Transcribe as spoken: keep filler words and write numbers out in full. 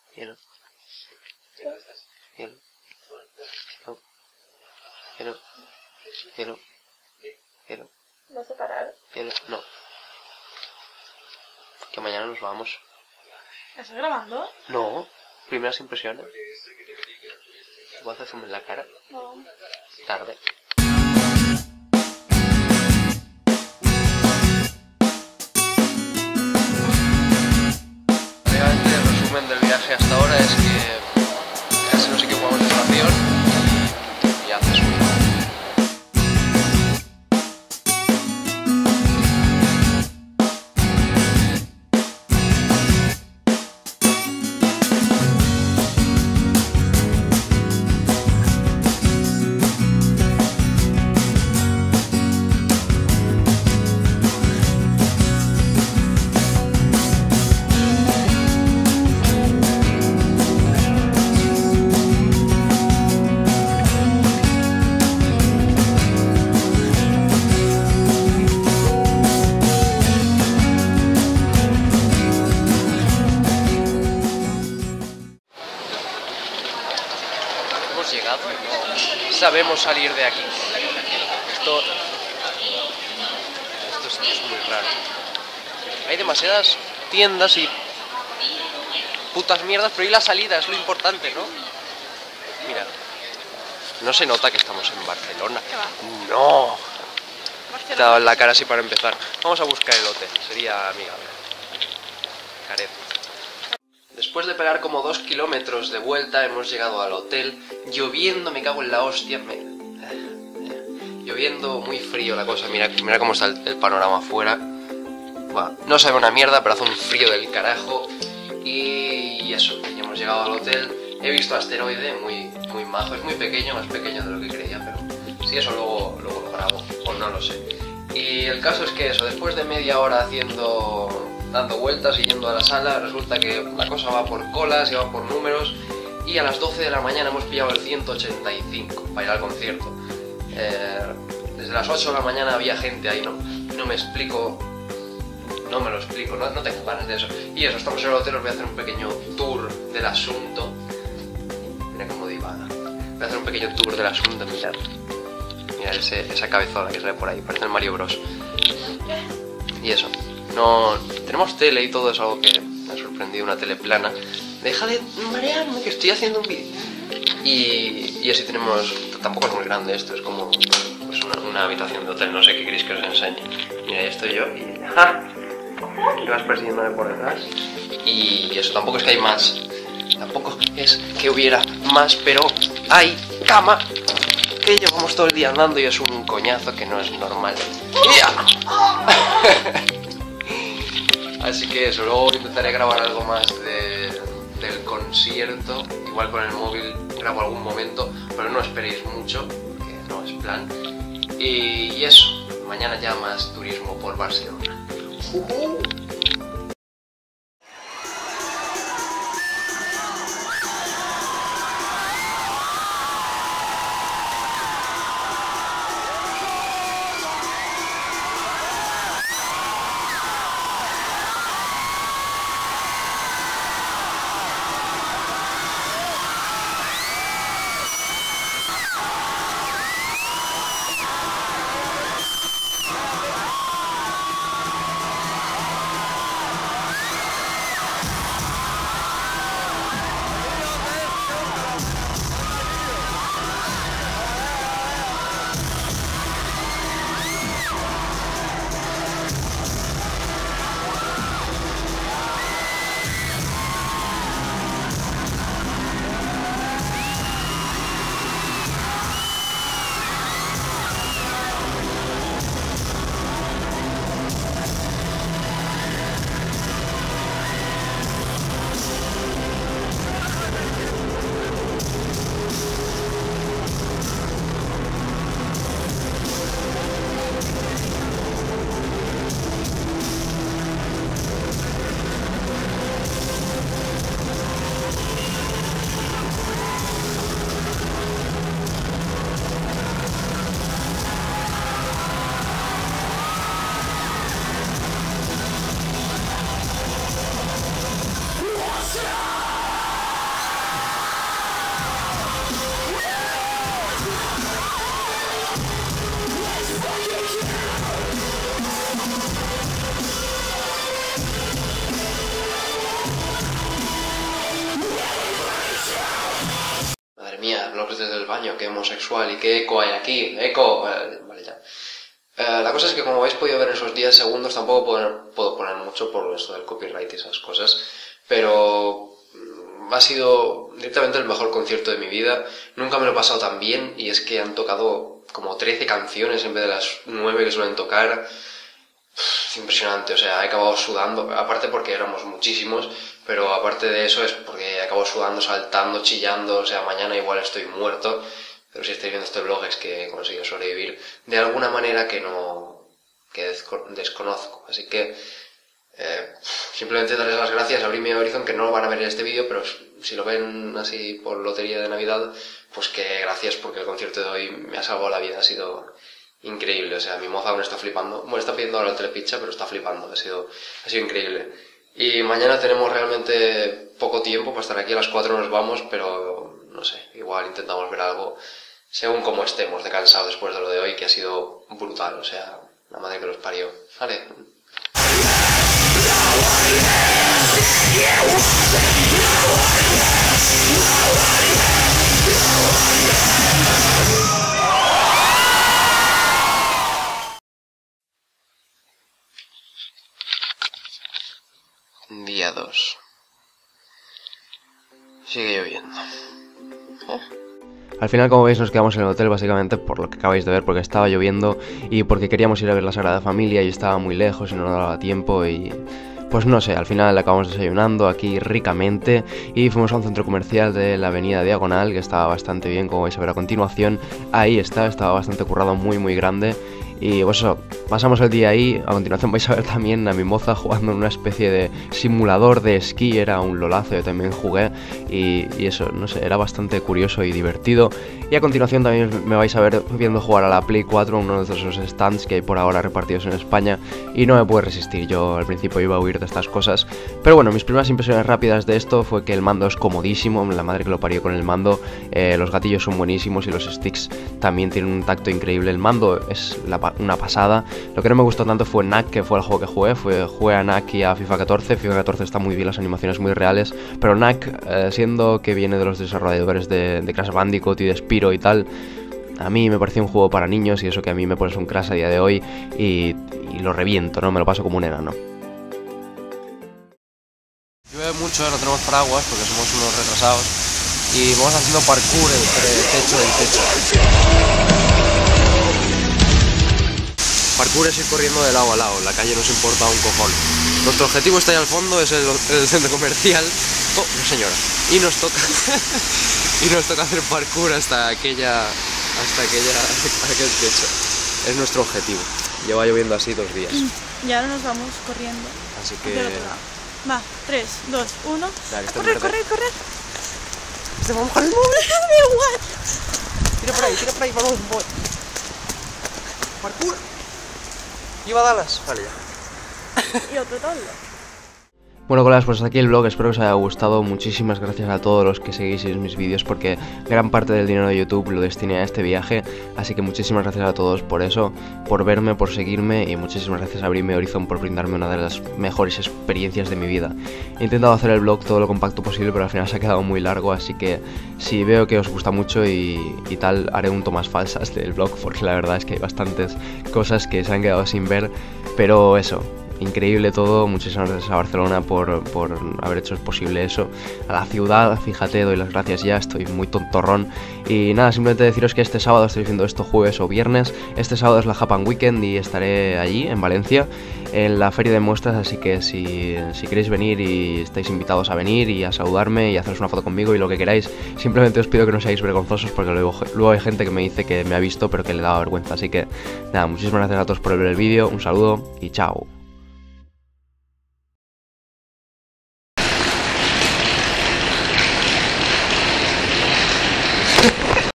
Hielo. Hielo. No. Hielo. Hielo. Hielo. ¿Vas a parar? Hielo. No. Que mañana nos vamos. ¿Estás grabando? No. Primeras impresiones. ¿Vas a hacerme en la cara? No. Tarde. Realmente el resumen del viaje hasta ahora es que casi nos equipamos de estación y, y haces un... Hemos llegado, no sabemos salir de aquí. Esto, esto es, es muy raro. Hay demasiadas tiendas y putas mierdas, pero ¿y la salida? Es lo importante, ¿no? Mira, no se nota que estamos en Barcelona. ¿Qué va? No. Barcelona. Te ha dado la cara así para empezar. Vamos a buscar el hotel, sería amigable. Caret. Después de pegar como dos kilómetros de vuelta hemos llegado al hotel, lloviendo, me cago en la hostia, me... lloviendo, muy frío la cosa, mira, mira cómo está el, el panorama afuera. Bueno, no se ve una mierda, pero hace un frío del carajo. Y, y eso, ya hemos llegado al hotel, he visto Asteroide, muy, muy majo, es muy pequeño, más pequeño de lo que creía, pero si eso luego, luego lo grabo, o no lo sé. Y el caso es que eso, después de media hora haciendo... dando vueltas y yendo a la sala, resulta que la cosa va por colas y va por números y a las doce de la mañana hemos pillado el ciento ochenta y cinco para ir al concierto. Eh, desde las ocho de la mañana había gente ahí, no, no me explico, no me lo explico, no, no tengo ganas de eso. Y eso, estamos en el hotel, os voy a hacer un pequeño tour del asunto. Mira cómo divaga. Voy a hacer un pequeño tour del asunto, mirad. Mirad ese, esa cabezona que sale por ahí, parece el Mario Bros. Y eso. No, tenemos tele y todo, es algo que me ha sorprendido, una tele plana. Deja de marearme que estoy haciendo un vídeo. Y, y así tenemos, tampoco es muy grande esto, es como pues una, una habitación de hotel, no sé qué queréis que os enseñe. Mira, ahí estoy yo y ¡ja! Y vas persiguiéndome por detrás. Y eso, tampoco es que hay más, tampoco es que hubiera más, pero hay cama. Que llevamos todo el día andando y es un coñazo que no es normal. Así que eso, luego intentaré grabar algo más de, del concierto, igual con el móvil grabo algún momento, pero no esperéis mucho, porque no es plan. Y, y eso, mañana ya más turismo por Barcelona. Uh-huh. vlogs desde el baño, qué homosexual y qué eco hay aquí, eco, eh, vale ya. Eh, la cosa es que como habéis podido ver en esos diez segundos tampoco puedo, puedo poner mucho por esto del copyright y esas cosas, pero ha sido directamente el mejor concierto de mi vida, nunca me lo he pasado tan bien y es que han tocado como trece canciones en vez de las nueve que suelen tocar. Es impresionante, o sea, he acabado sudando, aparte porque éramos muchísimos, pero aparte de eso es porque he acabado sudando, saltando, chillando, o sea, mañana igual estoy muerto, pero si estáis viendo este vlog es que he conseguido sobrevivir de alguna manera que no, que desconozco, así que eh, simplemente darles las gracias a Brim y a Horizon, que no lo van a ver en este vídeo, pero si lo ven así por lotería de Navidad, pues que gracias porque el concierto de hoy me ha salvado la vida, ha sido increíble, o sea, mi moza aún está flipando, bueno, está pidiendo ahora el telepizza, pero está flipando, ha sido, ha sido increíble. Y mañana tenemos realmente poco tiempo para estar aquí, a las cuatro nos vamos, pero no sé, igual intentamos ver algo, según como estemos de cansado después de lo de hoy, que ha sido brutal, o sea, la madre que los parió. Vale. Día dos. Sigue lloviendo. ¿Eh? Al final, como veis, nos quedamos en el hotel básicamente por lo que acabáis de ver, porque estaba lloviendo y porque queríamos ir a ver la Sagrada Familia y estaba muy lejos y no nos daba tiempo y... pues no sé, al final acabamos desayunando aquí ricamente y fuimos a un centro comercial de la avenida Diagonal que estaba bastante bien, como vais a ver a continuación. Ahí está, estaba bastante currado, muy muy grande. Y pues eso, pasamos el día ahí. A continuación vais a ver también a mi moza jugando en una especie de simulador de esquí. Era un lolazo, yo también jugué y, y eso, no sé, era bastante curioso y divertido. Y a continuación también me vais a ver viendo jugar a la Play cuatro, uno de esos stands que hay por ahora repartidos en España. Y no me pude resistir, yo al principio iba a huir de estas cosas. Pero bueno, mis primeras impresiones rápidas de esto fue que el mando es comodísimo, la madre que lo parió con el mando. eh, Los gatillos son buenísimos y los sticks también tienen un tacto increíble. El mando es la una pasada. Lo que no me gustó tanto fue N A C, que fue el juego que jugué. Fue, jugué a N A C y a FIFA catorce. FIFA catorce está muy bien, las animaciones muy reales. Pero N A C, eh, siendo que viene de los desarrolladores de, de Crash Bandicoot y de Spyro y tal, a mí me parecía un juego para niños y eso que a mí me pones un Crash a día de hoy y, y lo reviento, ¿no? Me lo paso como un enano. Llueve mucho, no tenemos paraguas porque somos unos retrasados y vamos haciendo parkour entre techo y techo. Parkour es ir corriendo de lado a lado, la calle nos importa un cojón. Nuestro objetivo está ahí al fondo, es el, el centro comercial. Oh, no señora. Y nos toca y nos toca hacer parkour hasta aquella hasta aquella aquel techo. Es nuestro objetivo. Lleva lloviendo así dos días. Y ahora nos vamos corriendo. Así que del otro lado. Va, tres, dos, uno. Dale, a correr, correr, correr. Este vamos con el móvil. Da igual. Tira por ahí, tira por ahí, vamos, voy. Parkour. Iba a Dallas. Vale ya. Y otro tablo. Bueno, colegas, pues hasta aquí el vlog, espero que os haya gustado. Muchísimas gracias a todos los que seguís mis vídeos porque gran parte del dinero de YouTube lo destiné a este viaje. Así que muchísimas gracias a todos por eso, por verme, por seguirme y muchísimas gracias a Brim y Horizon por brindarme una de las mejores experiencias de mi vida. He intentado hacer el vlog todo lo compacto posible, pero al final se ha quedado muy largo, así que si veo que os gusta mucho y, y tal, haré un tomas falsas del vlog porque la verdad es que hay bastantes cosas que se han quedado sin ver, pero eso. Increíble todo, muchísimas gracias a Barcelona por, por haber hecho posible eso. A la ciudad, fíjate, doy las gracias ya, estoy muy tontorrón. Y nada, simplemente deciros que este sábado estoy viendo esto jueves o viernes. Este sábado es la Japan Weekend y estaré allí, en Valencia, en la feria de muestras. Así que si, si queréis venir y estáis invitados a venir y a saludarme y a haceros una foto conmigo y lo que queráis, simplemente os pido que no seáis vergonzosos porque luego, luego hay gente que me dice que me ha visto pero que le da vergüenza. Así que nada, muchísimas gracias a todos por ver el vídeo, un saludo y chao.